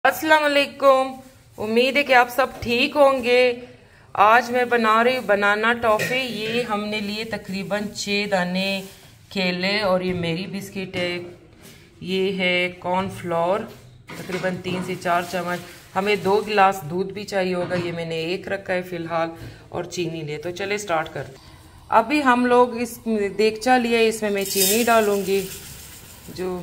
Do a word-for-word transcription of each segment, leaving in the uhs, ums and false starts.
अस्सलाम वालेकुम। उम्मीद है कि आप सब ठीक होंगे। आज मैं बना रही हूँ बनाना टॉफ़ी। ये हमने लिए तकरीबन छः दाने केले और ये मेरी बिस्किट है। ये है कॉर्नफ्लोर तकरीबन तीन से चार चम्मच। हमें दो गिलास दूध भी चाहिए होगा, ये मैंने एक रखा है फ़िलहाल, और चीनी ले। तो चले स्टार्ट करते हैं। अभी हम लोग इस देगचा लिए, इसमें मैं चीनी डालूँगी जो,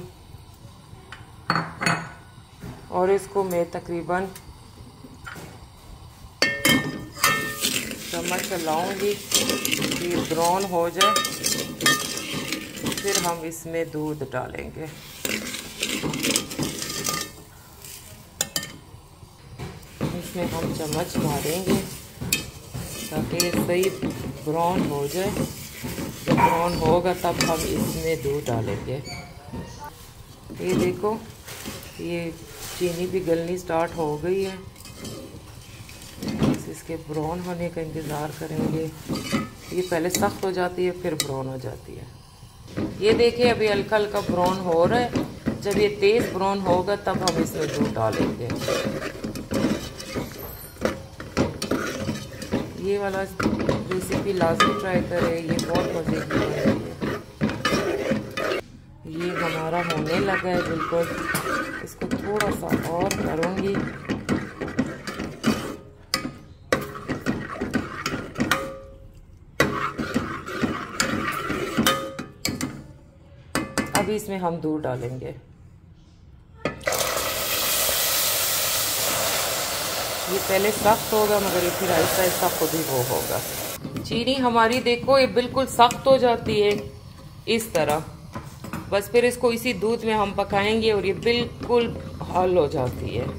और इसको मैं तकरीबन चम्मच चलाऊंगी, ये ब्राउन हो जाए फिर हम इसमें दूध डालेंगे। इसमें हम चम्मच मारेंगे ताकि ये सही ब्राउन हो जाए। जब ब्राउन होगा तब हम इसमें दूध डालेंगे। ये देखो, ये चीनी भी गलनी स्टार्ट हो गई है। बस इसके ब्राउन होने का इंतज़ार करेंगे। ये पहले सख्त हो जाती है फिर ब्राउन हो जाती है। ये देखिए अभी हल्का हल्का ब्राउन हो रहा है। जब ये तेज़ ब्राउन होगा तब हम इसमें दूध डालेंगे। ये वाला रेसिपी लाजमी ट्राई करें, ये बहुत मज़े की है। ये हमारा होने लगा है बिल्कुल। इसको थोड़ा सा और करूँगी। अभी इसमें हम दूध डालेंगे। ये पहले सख्त होगा मगर ये फिर आहिस्ता आहिस्ता खुद ही वो होगा। चीनी हमारी देखो ये बिल्कुल सख्त हो जाती है इस तरह। बस फिर इसको इसी दूध में हम पकाएंगे और ये बिल्कुल हल हो जाती है।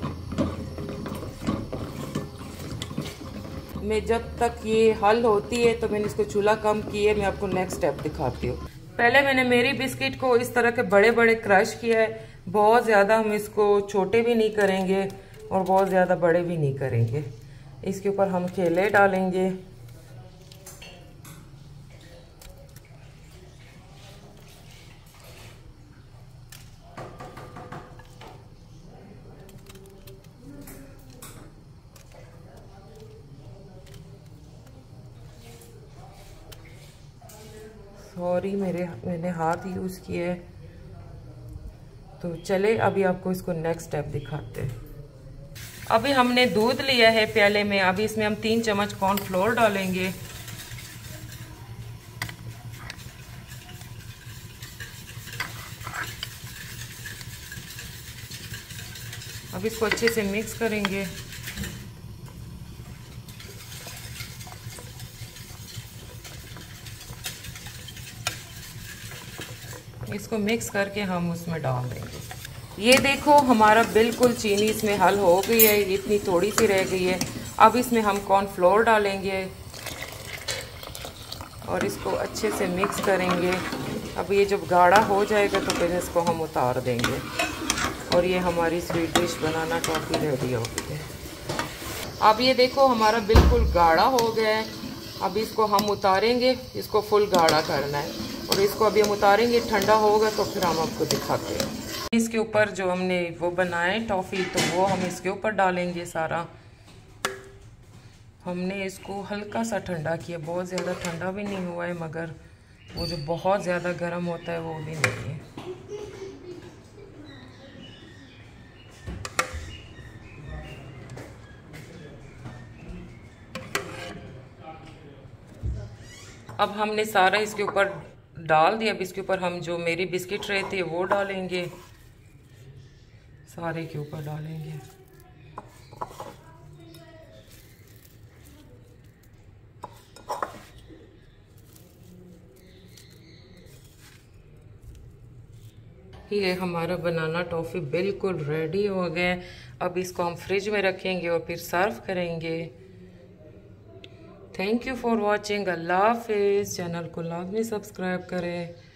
मैं जब तक ये हल होती है तो मैंने इसको चूल्हा कम किया है। मैं आपको नेक्स्ट स्टेप दिखाती हूँ। पहले मैंने मेरी बिस्किट को इस तरह के बड़े बड़े क्रश किया है। बहुत ज़्यादा हम इसको छोटे भी नहीं करेंगे और बहुत ज़्यादा बड़े भी नहीं करेंगे। इसके ऊपर हम केले डालेंगे। सॉरी मेरे मैंने हाथ यूज़ किए है। तो चले अभी आपको इसको नेक्स्ट स्टेप दिखाते हैं। अभी हमने दूध लिया है प्याले में। अभी इसमें हम तीन चम्मच कॉर्नफ्लोर डालेंगे। अब इसको अच्छे से मिक्स करेंगे। इसको मिक्स करके हम उसमें डाल देंगे। ये देखो हमारा बिल्कुल चीनी इसमें हल हो गई है, इतनी थोड़ी सी रह गई है। अब इसमें हम कॉर्नफ्लोर डालेंगे और इसको अच्छे से मिक्स करेंगे। अब ये जब गाढ़ा हो जाएगा तो फिर इसको हम उतार देंगे और ये हमारी sweet dish banana toffee ready हो गई है। अब ये देखो हमारा बिल्कुल गाढ़ा हो गया है। अब इसको हम उतारेंगे। इसको फुल गाढ़ा करना है और इसको अभी हम उतारेंगे। ठंडा होगा तो फिर हम आपको दिखाते हैं। इसके ऊपर जो हमने वो बनाए टॉफ़ी, तो वो हम इसके ऊपर डालेंगे सारा। हमने इसको हल्का सा ठंडा किया, बहुत ज़्यादा ठंडा भी नहीं हुआ है मगर वो जो बहुत ज़्यादा गर्म होता है वो भी नहीं है। अब हमने सारा इसके ऊपर डाल दिया। अब इसके ऊपर हम जो मेरी बिस्किट रहे थे वो डालेंगे, सारे के ऊपर डालेंगे। ये हमारा बनाना टॉफ़ी बिल्कुल रेडी हो गया। अब इसको हम फ्रिज में रखेंगे और फिर सर्व करेंगे। Thank you for watching. अल्लाह हाफिज़। चैनल को लाजमी सब्सक्राइब करें।